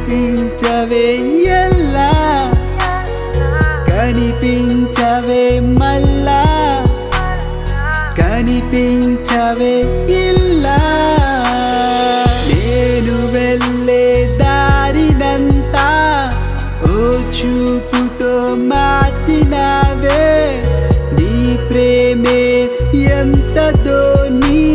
కనిపించవే ఎల్లా కనిపించవే మళ్ళా కనిపించవే ఇల్లా నేను వెళ్ళే దారినంతా ఓ చూపుతో మార్చినావే నీ ప్రేమే ఎంతదో నీ